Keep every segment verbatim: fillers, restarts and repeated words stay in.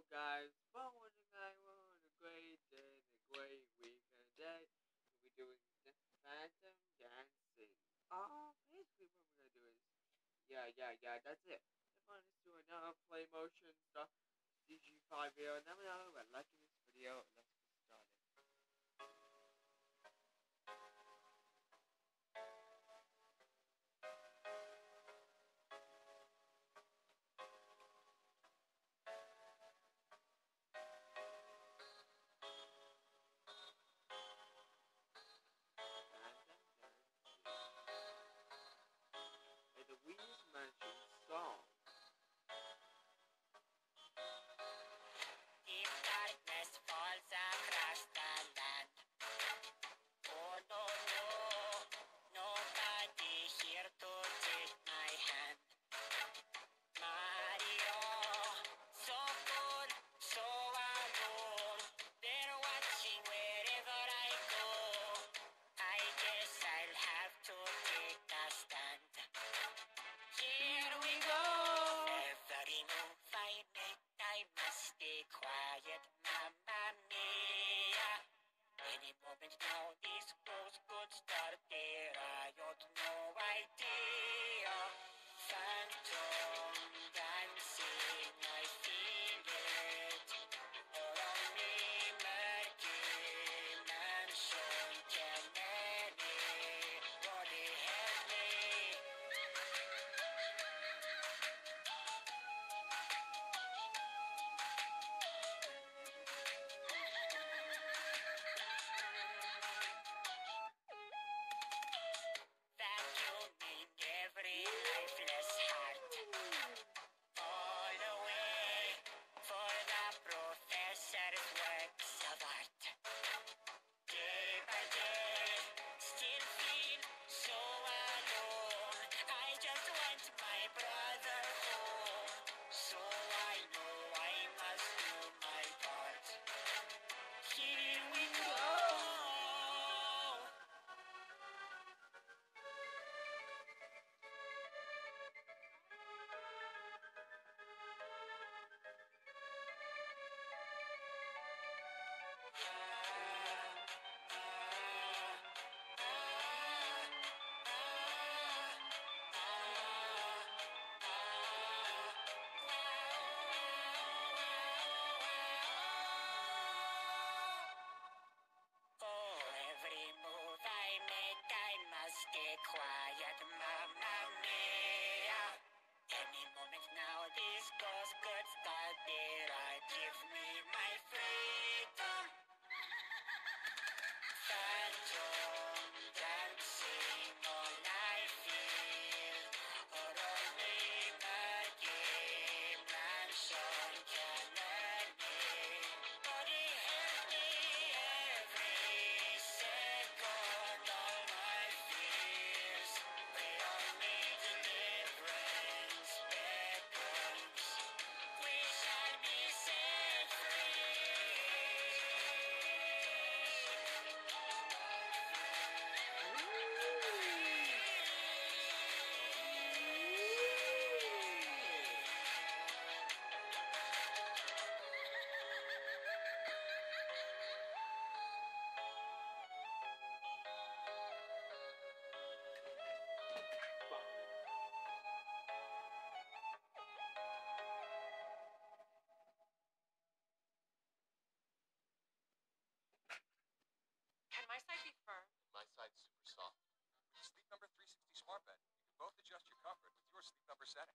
guys, well, what a guy, well, what a great day, and a great weekend day. We'll be doing the phantom dancing. Oh, basically what we're gonna do is, yeah, yeah, yeah, that's it. If I just do another PlayMotion stuff, C G five video, and then we're liking this video, and let's get started. Phantom dancing. Hey, the Wii's mentioned song. If darkness falls across the land, oh no, no, nobody here to take my hand. Mario, so cool, so alone, they're watching wherever I go. I guess I'll have to take a stand. Here we go! Every move I make, I must stay quiet, mamma mia. Any moment now, these clothes could start there, I got no idea. Phantom dancing, I feel it. All on me, murky mansion, can anybody help me? Vacuuming every lifeless heart. All the way for the professor's works of art. Day by day, still feel so alone. I just want my brother home. So I know I must do my part. Here we go! Oh, every move I make, I must stay quiet, mamma mia. Any moment now, this goes good, start there, I give me my freedom. Phantom dancing, all I feel. Or only murky mansion can earn me. Body help me every second, all my fears. Pray on me, deliverance beckons. We shall be set free. Can my side be firm? My side's super soft. With the Sleep Number three sixty Smart Bed, you can both adjust your comfort with your sleep number setting.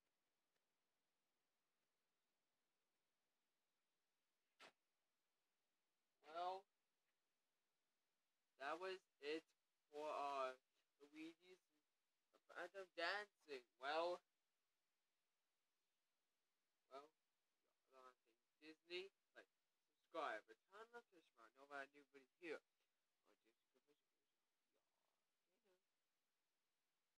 Well, that was it for uh, Luigi's Phantom Dancing. Well, well, on Disney, like, subscribe, return notification, I know about a new video here.